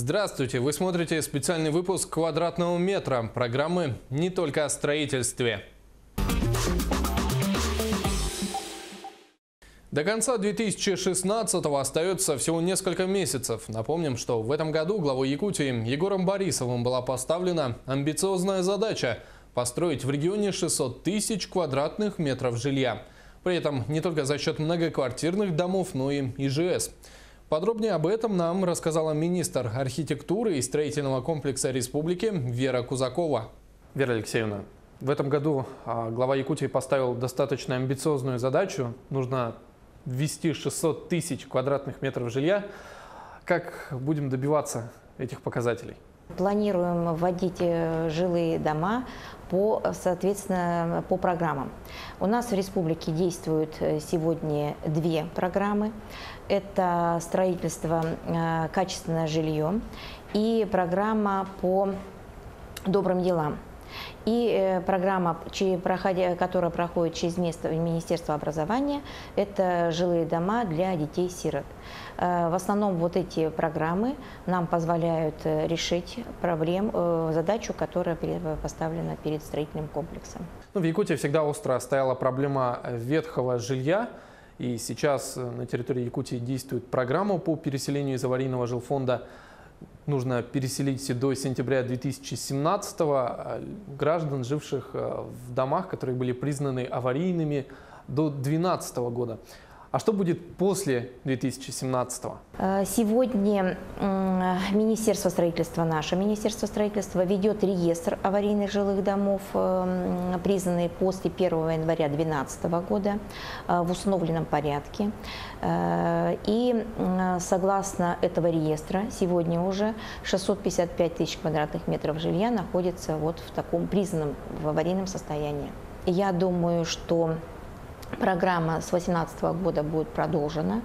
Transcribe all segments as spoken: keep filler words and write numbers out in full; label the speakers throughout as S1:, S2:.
S1: Здравствуйте! Вы смотрите специальный выпуск «Квадратного метра» программы «Не только о строительстве». До конца две тысячи шестнадцатого остается всего несколько месяцев. Напомним, что в этом году главой Якутии Егором Борисовым была поставлена амбициозная задача – построить в регионе шестьсот тысяч квадратных метров жилья. При этом не только за счет многоквартирных домов, но и ИЖС. Подробнее об этом нам рассказала министр архитектуры и строительного комплекса республики Вера Кузакова. Вера Алексеевна, в этом году глава Якутии поставил достаточно амбициозную задачу. Нужно ввести шестьсот тысяч квадратных метров жилья. Как будем добиваться этих показателей?
S2: Планируем вводить жилые дома по, соответственно, по программам. У нас в республике действуют сегодня две программы. Это строительство «Качественное жилье» и программа по добрым делам. И программа, которая проходит через место Министерства образования, это жилые дома для детей-сирот. В основном вот эти программы нам позволяют решить проблему, задачу, которая поставлена перед строительным комплексом.
S1: Ну, в Якутии всегда остро стояла проблема ветхого жилья. И сейчас на территории Якутии действует программа по переселению из аварийного жилфонда. Нужно переселить до сентября две тысячи семнадцатого граждан, живших в домах, которые были признаны аварийными до две тысячи двенадцатого года. А что будет после две тысячи семнадцатого?
S2: Сегодня Министерство строительства, наше Министерство строительства ведет реестр аварийных жилых домов, признанные после первого января две тысячи двенадцатого года в установленном порядке. И согласно этого реестра сегодня уже шестьсот пятьдесят пять тысяч квадратных метров жилья находится вот в таком признанном в аварийном состоянии. Я думаю, что программа с две тысячи восемнадцатого года будет продолжена,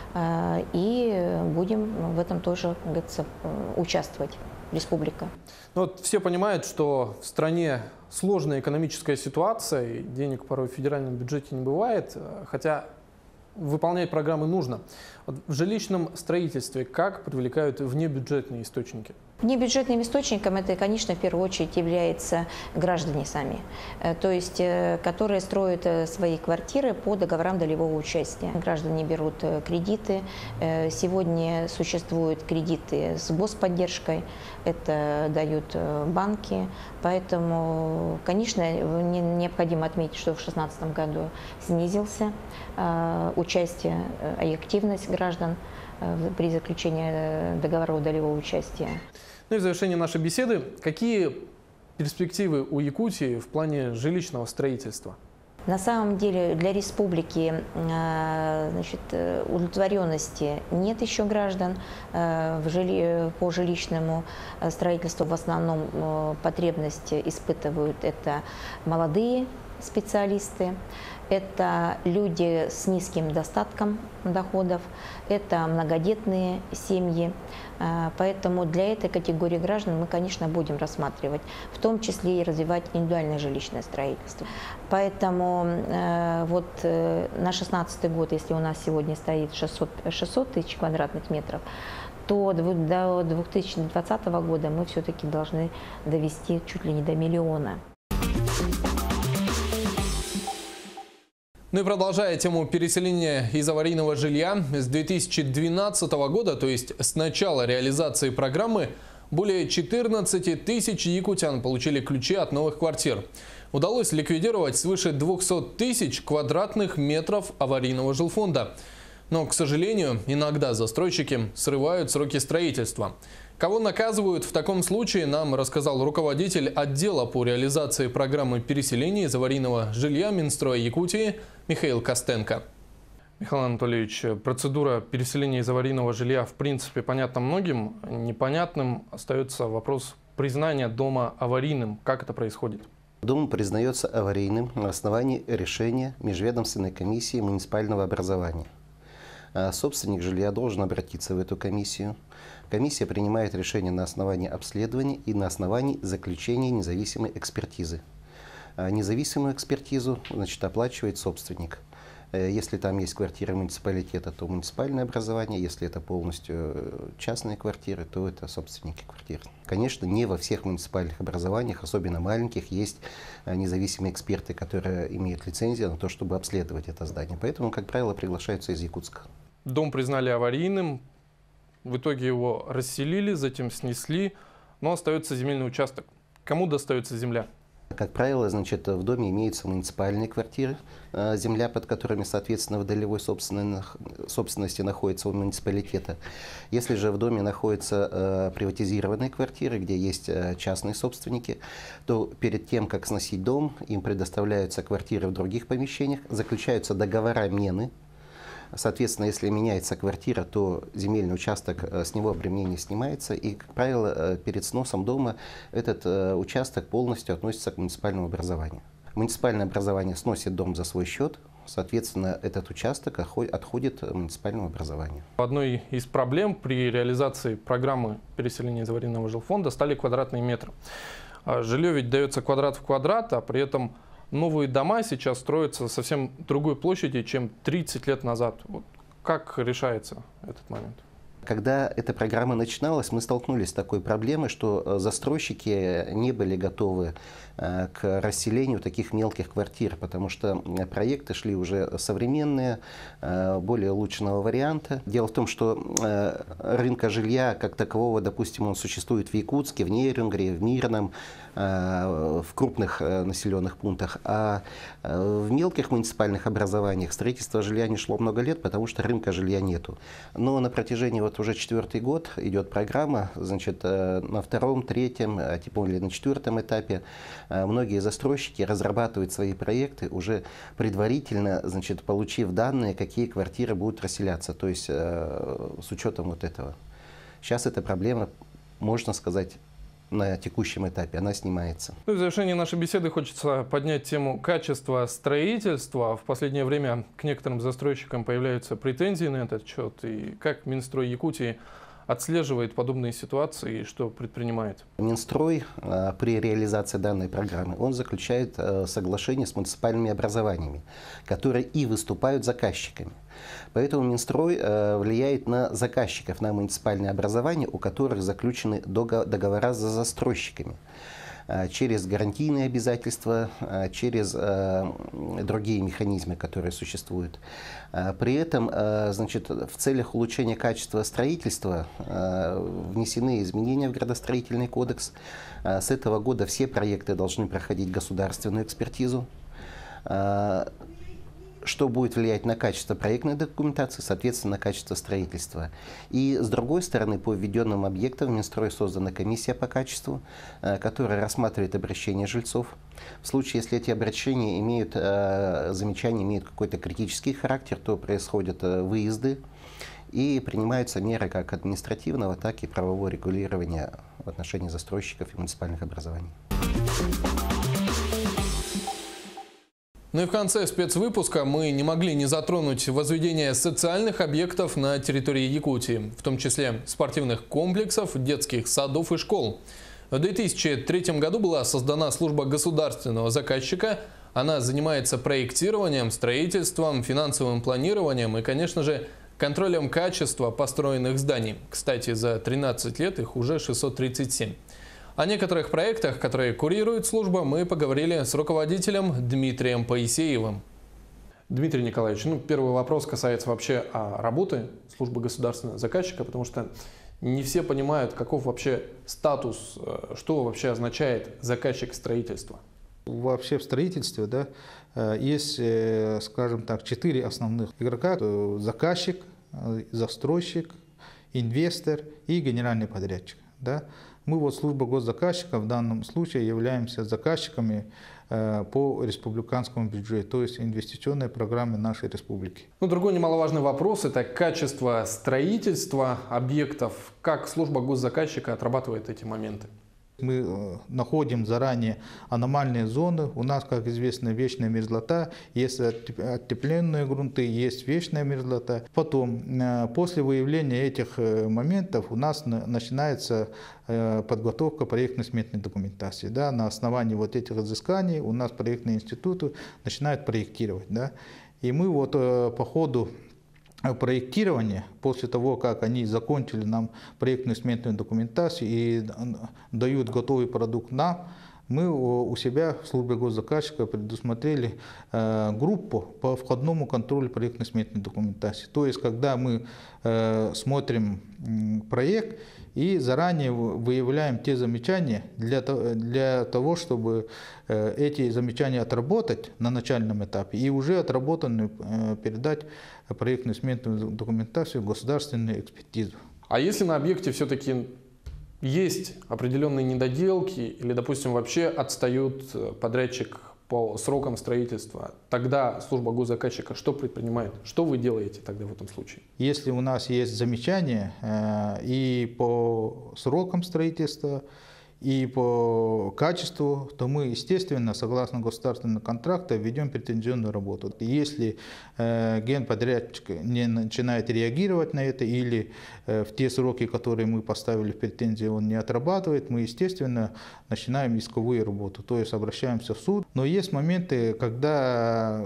S2: и будем в этом тоже, как говорится, участвовать, республика.
S1: Ну, вот все понимают, что в стране сложная экономическая ситуация, и денег порой в федеральном бюджете не бывает, хотя выполнять программы нужно. Вот в жилищном строительстве как привлекают внебюджетные источники?
S2: Внебюджетным источником это, конечно, в первую очередь являются граждане сами, то есть, которые строят свои квартиры по договорам долевого участия. Граждане берут кредиты, сегодня существуют кредиты с господдержкой, это дают банки, поэтому, конечно, необходимо отметить, что в две тысячи шестнадцатом году снизился участие и активность граждан при заключении договоров долевого участия.
S1: Ну и в завершение нашей беседы, какие перспективы у Якутии в плане жилищного строительства?
S2: На самом деле для республики, значит, удовлетворенности нет еще граждан в жили... по жилищному строительству. В основном потребности испытывают это молодые специалисты, это люди с низким достатком доходов, это многодетные семьи. Поэтому для этой категории граждан мы, конечно, будем рассматривать, в том числе и развивать индивидуальное жилищное строительство. Поэтому вот на шестнадцатый год, если у нас сегодня стоит шестьсот тысяч квадратных метров, то до две тысячи двадцатого года мы все-таки должны довести чуть ли не до миллиона.
S1: Ну и продолжая тему переселения из аварийного жилья, с две тысячи двенадцатого года, то есть с начала реализации программы, более четырнадцати тысяч якутян получили ключи от новых квартир. Удалось ликвидировать свыше двухсот тысяч квадратных метров аварийного жилфонда. Но, к сожалению, иногда застройщики срывают сроки строительства. Кого наказывают в таком случае, нам рассказал руководитель отдела по реализации программы переселения из аварийного жилья Минстроя Якутии Михаил Костенко. Михаил Анатольевич, процедура переселения из аварийного жилья в принципе понятна многим. Непонятным остается вопрос признания дома аварийным. Как это происходит?
S3: Дом признается аварийным на основании решения Межведомственной комиссии муниципального образования. Собственник жилья должен обратиться в эту комиссию. Комиссия принимает решение на основании обследования и на основании заключения независимой экспертизы. Независимую экспертизу, значит, оплачивает собственник. Если там есть квартиры муниципалитета, то муниципальное образование. Если это полностью частные квартиры, то это собственники квартир. Конечно, не во всех муниципальных образованиях, особенно маленьких, есть независимые эксперты, которые имеют лицензию на то, чтобы обследовать это здание. Поэтому, как правило, приглашаются из Якутска.
S1: Дом признали аварийным, в итоге его расселили, затем снесли, но остается земельный участок. Кому достается земля?
S3: Как правило, значит, в доме имеются муниципальные квартиры, земля, под которыми, соответственно, в долевой собственности находится у муниципалитета. Если же в доме находятся приватизированные квартиры, где есть частные собственники, то перед тем, как сносить дом, им предоставляются квартиры в других помещениях, заключаются договора мены. Соответственно, если меняется квартира, то земельный участок, с него обременение снимается, и, как правило, перед сносом дома этот участок полностью относится к муниципальному образованию. Муниципальное образование сносит дом за свой счет, соответственно, этот участок отходит муниципальному образованию.
S1: Одной из проблем при реализации программы переселения из аварийного жилфонда стали квадратные метры. Жилье ведь дается квадрат в квадрат, а при этом новые дома сейчас строятся совсем другой площади, чем тридцать лет назад. Вот как решается этот момент?
S3: Когда эта программа начиналась, мы столкнулись с такой проблемой, что застройщики не были готовы к расселению таких мелких квартир, потому что проекты шли уже современные, более улучшенного варианта. Дело в том, что рынка жилья как такового, допустим, он существует в Якутске, в Нерюнгри, в Мирном, в крупных населенных пунктах, а в мелких муниципальных образованиях строительство жилья не шло много лет, потому что рынка жилья нету. Но на протяжении вот уже четвертый год идет программа, значит, на втором, третьем, а тем более на четвертом этапе многие застройщики разрабатывают свои проекты, уже предварительно, значит, получив данные, какие квартиры будут расселяться, то есть с учетом вот этого. Сейчас эта проблема, можно сказать, на текущем этапе, она снимается.
S1: Ну и в завершении нашей беседы хочется поднять тему качества строительства. В последнее время к некоторым застройщикам появляются претензии на этот счет. И как Минстрой Якутии отслеживает подобные ситуации и что предпринимает?
S3: Минстрой э, при реализации данной программы, он заключает э, соглашение с муниципальными образованиями, которые и выступают заказчиками. Поэтому Минстрой э, влияет на заказчиков, на муниципальные образования, у которых заключены договора с застройщиками. Через гарантийные обязательства, через другие механизмы, которые существуют. При этом, значит, в целях улучшения качества строительства внесены изменения в градостроительный кодекс. С этого года все проекты должны проходить государственную экспертизу, что будет влиять на качество проектной документации, соответственно, на качество строительства. И с другой стороны, по введенным объектам в Минстрое создана комиссия по качеству, которая рассматривает обращения жильцов. В случае, если эти обращения имеют, замечания имеют какой-то критический характер, то происходят выезды и принимаются меры как административного, так и правового регулирования в отношении застройщиков и муниципальных образований.
S1: Ну и в конце спецвыпуска мы не могли не затронуть возведение социальных объектов на территории Якутии, в том числе спортивных комплексов, детских садов и школ. В две тысячи третьем году была создана служба государственного заказчика. Она занимается проектированием, строительством, финансовым планированием и, конечно же, контролем качества построенных зданий. Кстати, за тринадцать лет их уже шестьсот тридцать семь. О некоторых проектах, которые курирует служба, мы поговорили с руководителем Дмитрием Поисеевым. Дмитрий Николаевич, ну, первый вопрос касается вообще а, работы службы государственного заказчика, потому что не все понимают, каков вообще статус, что вообще означает заказчик строительства.
S4: Вообще в строительстве, да, есть, скажем так, четыре основных игрока: заказчик, застройщик, инвестор и генеральный подрядчик. Да. Мы вот служба госзаказчика в данном случае являемся заказчиками э, по республиканскому бюджету, то есть инвестиционной программе нашей республики.
S1: Ну, другой немаловажный вопрос – это качество строительства объектов. Как служба госзаказчика отрабатывает эти моменты?
S4: Мы находим заранее аномальные зоны. У нас, как известно, вечная мерзлота. Есть оттепленные грунты, есть вечная мерзлота. Потом, после выявления этих моментов, у нас начинается подготовка проектно-сметной документации. Да, на основании вот этих изысканий у нас проектные институты начинают проектировать. Да. И мы вот э, по ходу проектирования, после того, как они закончили нам проектную сметную документацию и дают готовый продукт нам, мы у себя в службе госзаказчика предусмотрели э, группу по входному контролю проектной сметной документации. То есть, когда мы э, смотрим э, проект и заранее выявляем те замечания для, для того, чтобы э, эти замечания отработать на начальном этапе и уже отработанную э, передать проектную сметную документацию в государственную экспертизу.
S1: А если на объекте все-таки есть определенные недоделки или, допустим, вообще отстает подрядчик по срокам строительства, тогда служба госзаказчика что предпринимает? Что вы делаете тогда в этом случае?
S4: Если у нас есть замечания э, и по срокам строительства, и по качеству, то мы, естественно, согласно государственного контракта, ведем претензионную работу. Если э, генподрядчик не начинает реагировать на это, или э, в те сроки, которые мы поставили в претензии, он не отрабатывает, мы, естественно, начинаем исковую работу, то есть обращаемся в суд. Но есть моменты, когда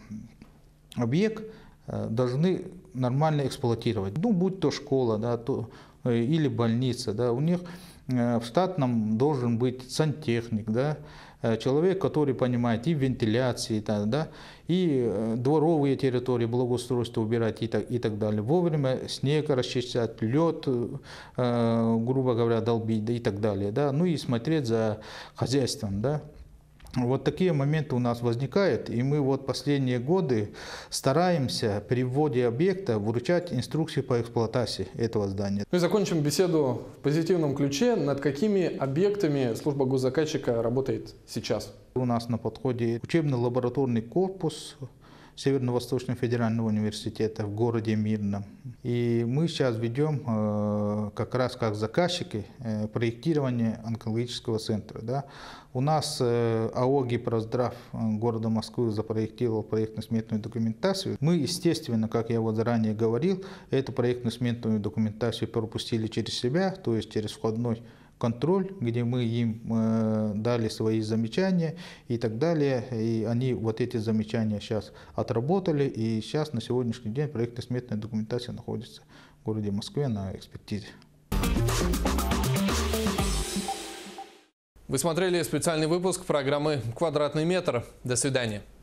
S4: объект э, должны нормально эксплуатировать. Ну, будь то школа, да, то, э, или больница, да, у них в штатном должен быть сантехник, да, человек, который понимает и вентиляции, да, да, и дворовые территории, благоустройство убирать и так, и так далее. Вовремя снег расчищать, лед, э, грубо говоря, долбить, да, и так далее. Да, ну и смотреть за хозяйством. Да. Вот такие моменты у нас возникают, и мы вот последние годы стараемся при вводе объекта вручать инструкции по эксплуатации этого здания.
S1: Ну и закончим беседу в позитивном ключе. Над какими объектами служба госзаказчика работает сейчас?
S4: У нас на подходе учебно-лабораторный корпус Северо-Восточного федерального университета в городе Мирном. И мы сейчас ведем э, как раз как заказчики э, проектирование онкологического центра. Да. У нас э, АО «Гипроздрав» города Москвы запроектировал проектно-сметную документацию. Мы, естественно, как я вот заранее говорил, эту проектно-сметную документацию пропустили через себя, то есть через входной контроль, где мы им э, дали свои замечания и так далее. И они вот эти замечания сейчас отработали. И сейчас на сегодняшний день проектно-сметная документация находится в городе Москве на экспертизе.
S1: Вы смотрели специальный выпуск программы «Квадратный метр». До свидания.